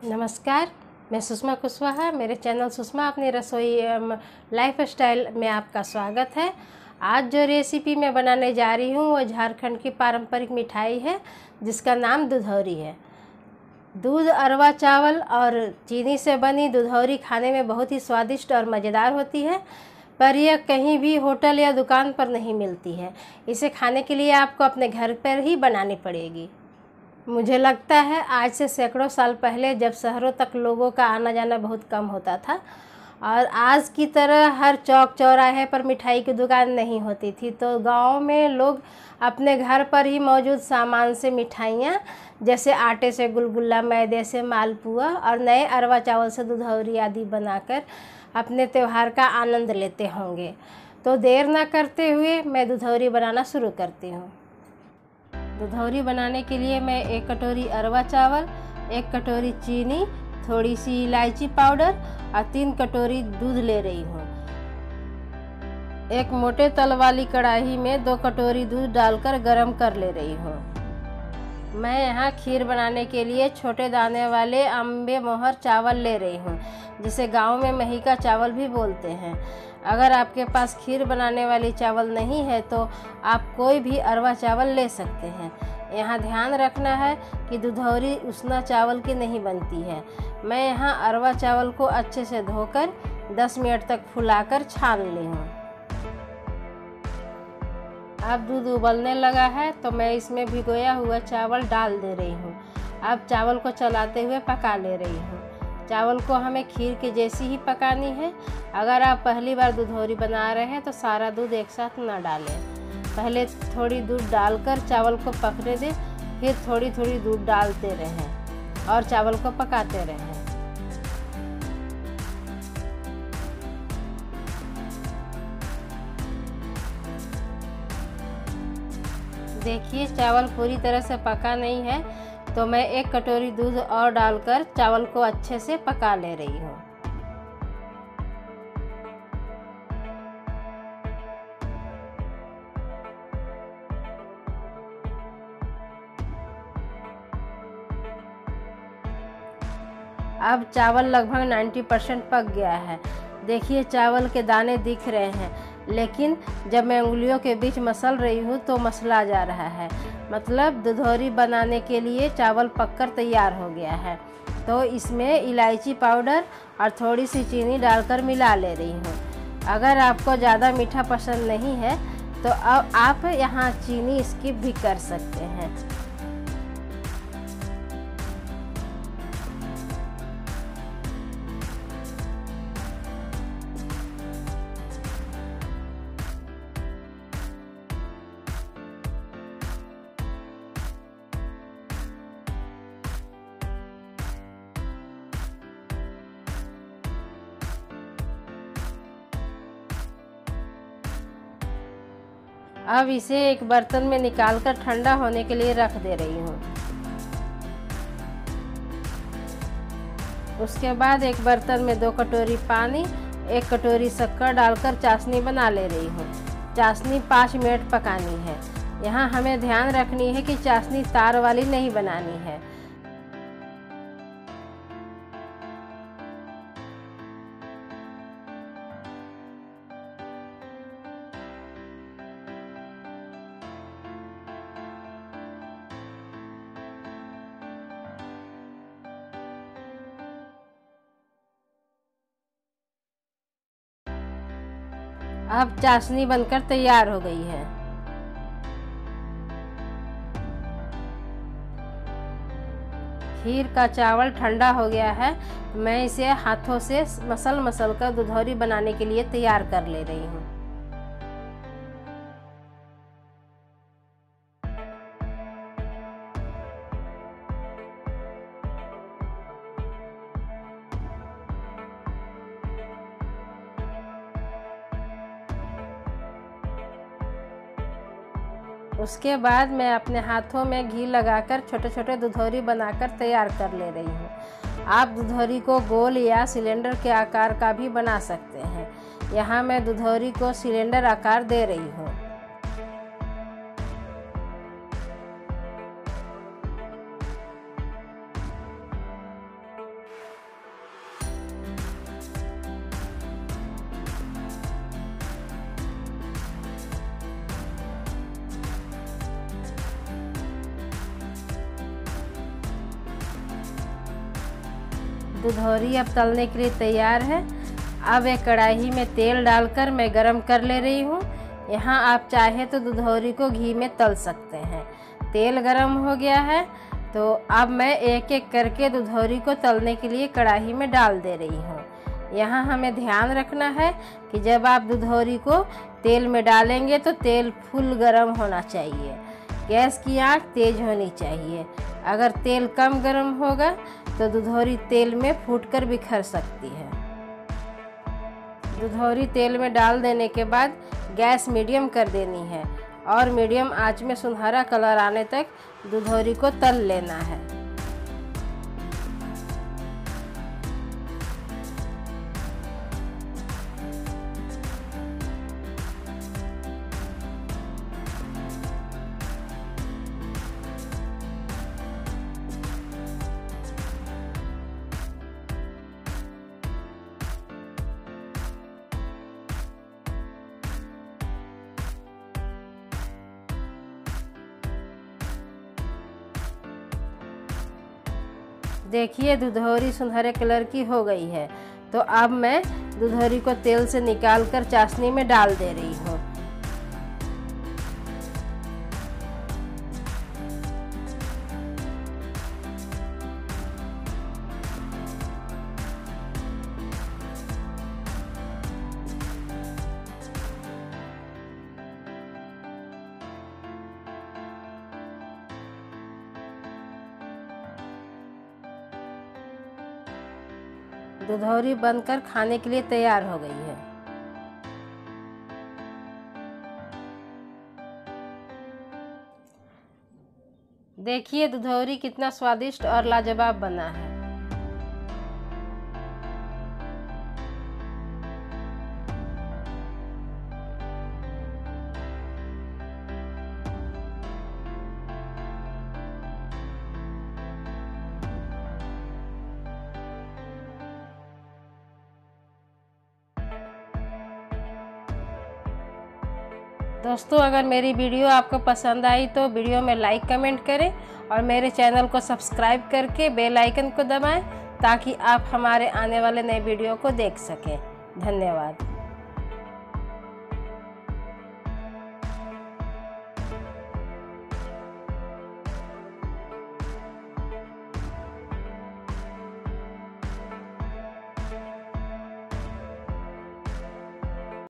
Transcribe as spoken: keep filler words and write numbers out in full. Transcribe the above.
नमस्कार, मैं सुषमा कुशवाहा। मेरे चैनल सुषमा अपनी रसोई एवं लाइफ स्टाइल में आपका स्वागत है। आज जो रेसिपी मैं बनाने जा रही हूँ वो झारखंड की पारंपरिक मिठाई है जिसका नाम दुधौरी है। दूध, अरवा चावल और चीनी से बनी दुधौरी खाने में बहुत ही स्वादिष्ट और मज़ेदार होती है, पर यह कहीं भी होटल या दुकान पर नहीं मिलती है। इसे खाने के लिए आपको अपने घर पर ही बनानी पड़ेगी। मुझे लगता है आज से सैकड़ों साल पहले, जब शहरों तक लोगों का आना जाना बहुत कम होता था और आज की तरह हर चौक चौराहे पर मिठाई की दुकान नहीं होती थी, तो गाँव में लोग अपने घर पर ही मौजूद सामान से मिठाइयाँ जैसे आटे से गुलगुला, मैदे से मालपुआ और नए अरवा चावल से दुधौरी आदि बनाकर अपने त्यौहार का आनंद लेते होंगे। तो देर ना करते हुए मैं दुधौरी बनाना शुरू करती हूँ। दुधौरी बनाने के लिए मैं एक कटोरी अरवा चावल, एक कटोरी चीनी, थोड़ी सी इलायची पाउडर और तीन कटोरी दूध ले रही हूँ। एक मोटे तल वाली कढ़ाई में दो कटोरी दूध डालकर गरम कर ले रही हूँ। मैं यहाँ खीर बनाने के लिए छोटे दाने वाले अम्बे मोहर चावल ले रही हूँ, जिसे गाँव में मही का चावल भी बोलते हैं। अगर आपके पास खीर बनाने वाली चावल नहीं है तो आप कोई भी अरवा चावल ले सकते हैं। यहाँ ध्यान रखना है कि दुधौरी उसना चावल की नहीं बनती है। मैं यहाँ अरवा चावल को अच्छे से धोकर दस मिनट तक फुलाकर छान ली हूँ। अब दूध उबलने लगा है तो मैं इसमें भिगोया हुआ चावल डाल दे रही हूँ। अब चावल को चलाते हुए पका ले रही हूँ। चावल को हमें खीर के जैसी ही पकानी है। अगर आप पहली बार दुधौरी बना रहे हैं तो सारा दूध एक साथ न डालें। पहले थोड़ी दूध डालकर चावल को पकने दें, फिर थोड़ी थोड़ी दूध डालते रहें और चावल को पकाते रहें। देखिए, चावल पूरी तरह से पका नहीं है तो मैं एक कटोरी दूध और डालकर चावल को अच्छे से पका ले रही हूँ। अब चावल लगभग नब्बे परसेंट पक गया है। देखिए, चावल के दाने दिख रहे हैं, लेकिन जब मैं उंगलियों के बीच मसल रही हूँ तो मसला जा रहा है। मतलब दुधौरी बनाने के लिए चावल पककर तैयार हो गया है। तो इसमें इलायची पाउडर और थोड़ी सी चीनी डालकर मिला ले रही हूँ। अगर आपको ज़्यादा मीठा पसंद नहीं है तो अब आप यहाँ चीनी स्किप भी कर सकते हैं। अब इसे एक बर्तन में निकालकर ठंडा होने के लिए रख दे रही हूँ। उसके बाद एक बर्तन में दो कटोरी पानी, एक कटोरी शक्कर डालकर चाशनी बना ले रही हूँ। चाशनी पाँच मिनट पकानी है। यहाँ हमें ध्यान रखनी है कि चाशनी तार वाली नहीं बनानी है। अब चाशनी बनकर तैयार हो गई है। खीर का चावल ठंडा हो गया है। मैं इसे हाथों से मसल मसल कर दुधौरी बनाने के लिए तैयार कर ले रही हूँ। उसके बाद मैं अपने हाथों में घी लगाकर छोटे छोटे दुधौरी बनाकर तैयार कर ले रही हूँ। आप दुधौरी को गोल या सिलेंडर के आकार का भी बना सकते हैं। यहाँ मैं दुधौरी को सिलेंडर आकार दे रही हूँ। दुधौरी अब तलने के लिए तैयार है। अब एक कढ़ाई में तेल डालकर मैं गरम कर ले रही हूँ। यहाँ आप चाहे तो दुधौरी को घी में तल सकते हैं। तेल गरम हो गया है तो अब मैं एक एक करके दुधौरी को तलने के लिए कढ़ाई में डाल दे रही हूँ। यहाँ हमें ध्यान रखना है कि जब आप दुधौरी को तेल में डालेंगे तो तेल फुल गरम होना चाहिए। गैस की आंच तेज होनी चाहिए। अगर तेल कम गरम होगा तो दुधौरी तेल में फूटकर बिखर सकती है। दुधौरी तेल में डाल देने के बाद गैस मीडियम कर देनी है और मीडियम आंच में सुनहरा कलर आने तक दुधौरी को तल लेना है। देखिए दुधौरी सुनहरे कलर की हो गई है। तो अब मैं दुधौरी को तेल से निकालकर चाशनी में डाल दे रही हूँ। दुधौरी बनकर खाने के लिए तैयार हो गई है। देखिए दुधौरी कितना स्वादिष्ट और लाजवाब बना है। दोस्तों अगर मेरी वीडियो आपको पसंद आई तो वीडियो में लाइक कमेंट करें और मेरे चैनल को सब्सक्राइब करके बेल आइकन को दबाएं ताकि आप हमारे आने वाले नए वीडियो को देख सकें। धन्यवाद।